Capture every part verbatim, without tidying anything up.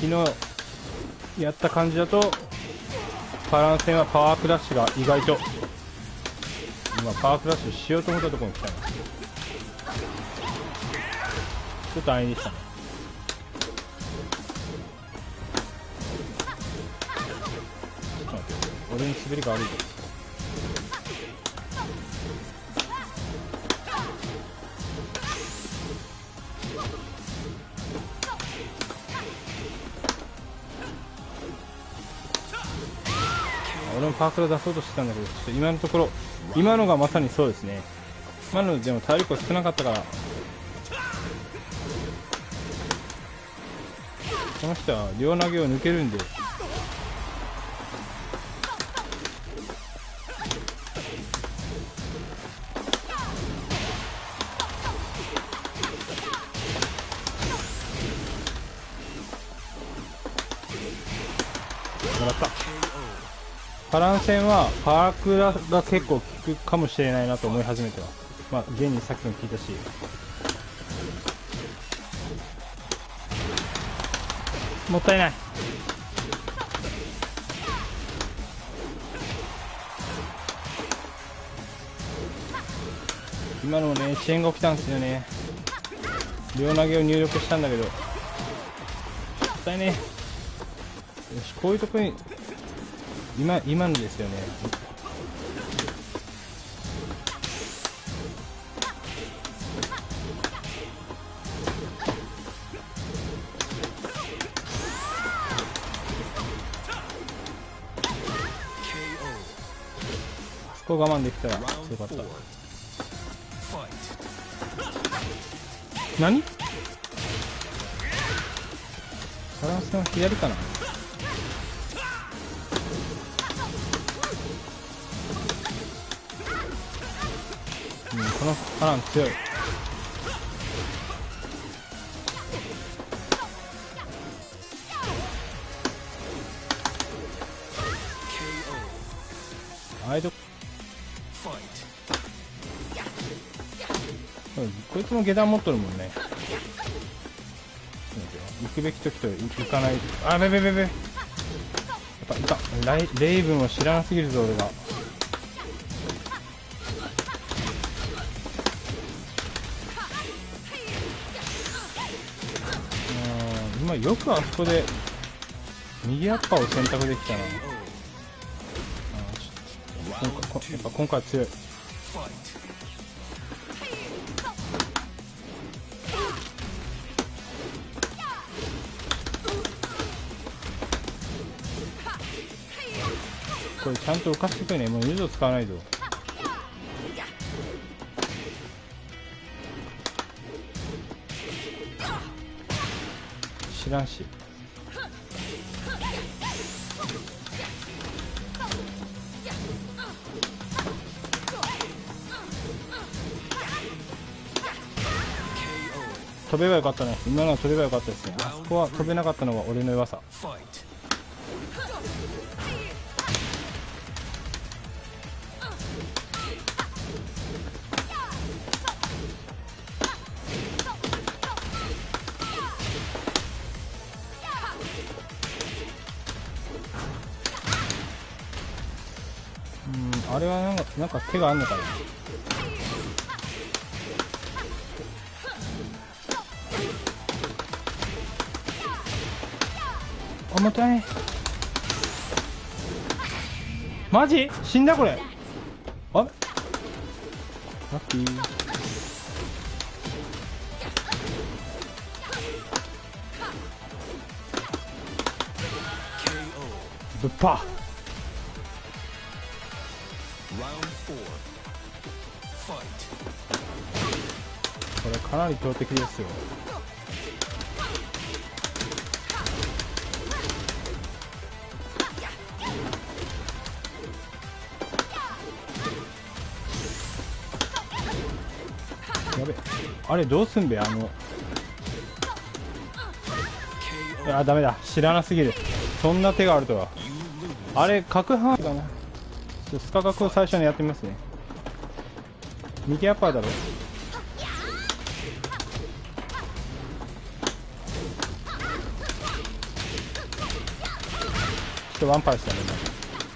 昨日やった感じだとパラン戦はパワークラッシュが意外と今パワークラッシュしようと思ったところに来たな。ちょっと安易でしたね。ちょっと待って、俺に滑りが悪いぞ。俺もパワークラ出そうとしてたんだけど、ちょっと今のところ今のがまさにそうですね。今のでも体力が少なかったからこの人は両投げを抜けるんで、もらった。パラン戦はパワークラが結構効くかもしれないなと思い始めては、まあ現にさっきも聞いたし、もったいない。今のもね遅延が起きたんですよね。両投げを入力したんだけどもったいね。よし、こういうとこに今今のですよね。あそこ我慢できたらよかった。何？バランスの左かな。うん、このパラン強い。あいとこいつも下段持っとるもんね。行くべき時と行かない。あ、べべべべ。やっぱいかん。ライレイブンを知らなすぎるぞ俺が。うん、今よくあそこで右アッパーを選択できたな。あ、ちょっと今回やっぱ今回は強い。これちゃんと浮かしてくるね。もう誘導使わないと。知らんし。飛べばよかったね。今のは飛べばよかったですね。あそこは飛べなかったのが俺の弱さ。あれはなんか、なんか手があんのかな。あ、もったいない。マジ死んだこれ。あれラッキー。ぶっぱこれかなり強敵ですよ。やべ、あれどうすんべ。あのあ、ダメだ、知らなすぎる。そんな手があるとは。あれ角半かな。スカ角を最初にやってみますね。右アッパーだろ。 人ワンパーでしたね今。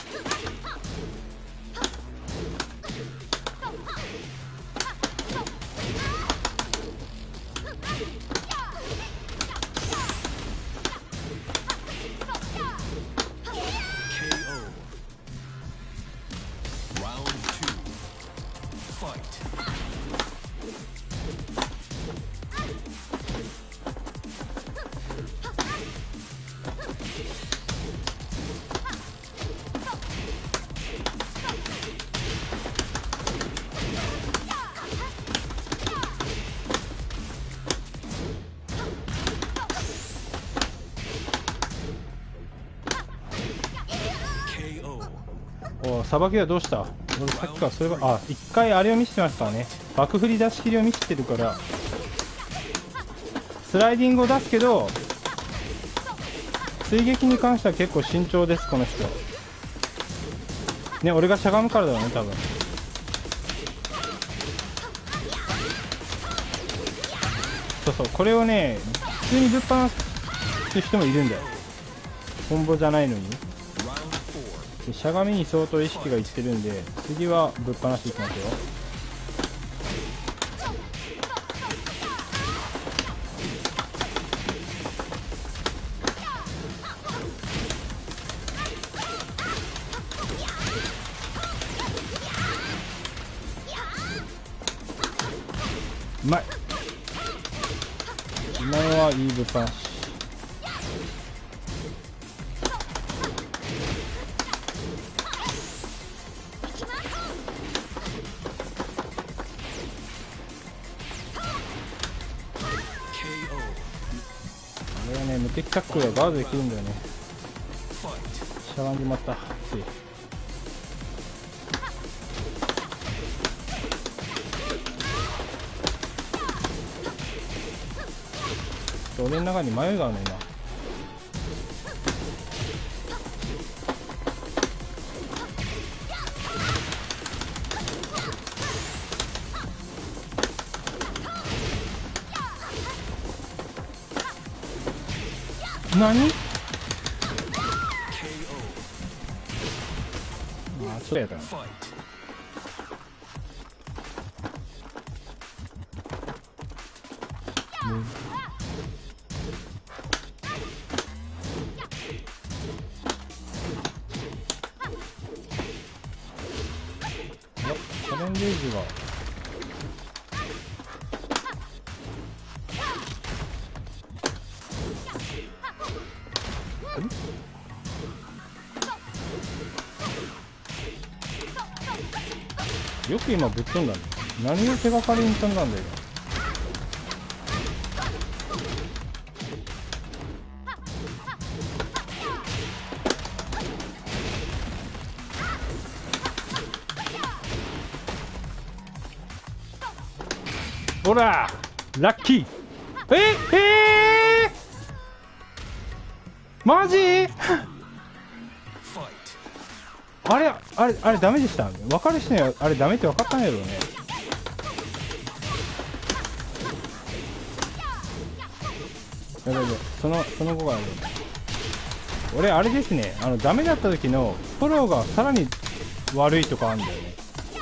おさばきはどうした？俺さっきからそれが、あ、一回あれを見せてましたからね。爆振り出し切りを見せてるから、スライディングを出すけど、追撃に関しては結構慎重です、この人。ね、俺がしゃがむからだよね、多分。そうそう、これをね、普通にぶっ放す人もいるんだよ。コンボじゃないのに。しゃがみに相当意識がいってるんで、次はぶっ放していきますよ。うまい。今のはいいぶっ放し。これはね、無敵タックルがガードできるんだよね。しゃがんでまった。つい俺の中に迷いがあるの今。何？ああ、ちょっとやったな。うんチャレンジエイジがよく今ぶっ飛んだね。何を手がかりに飛んだんだよ。ほらラッキー。ええー、マジあれあれあれダメでした。分かる人にはあれダメって分かったんやろうね。やばいやばい、そのその後がある。俺あれですね、あのダメだった時のフォローがさらに悪いとかあるんだよね。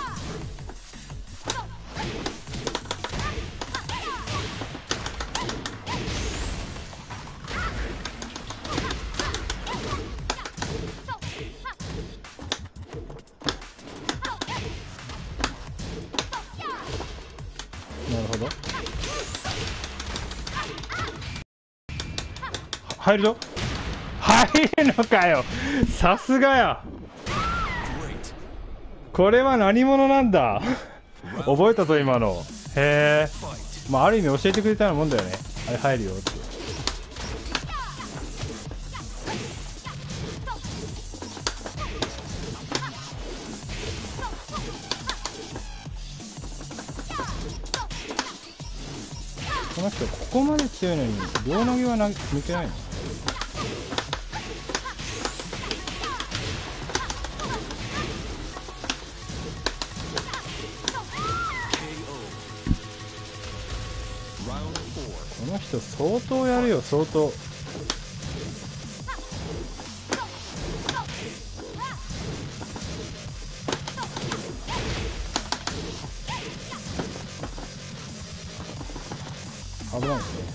なるほど。入るぞ。入るのかよ。さすがや。これは何者なんだ。覚えたぞ今の。へえ。まあある意味教えてくれたようなもんだよね。あれ入るよって。この人ここまで強いのに両投げはな抜けないの。この人相当やるよ相当。 危ないですね。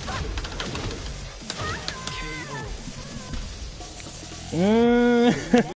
うーん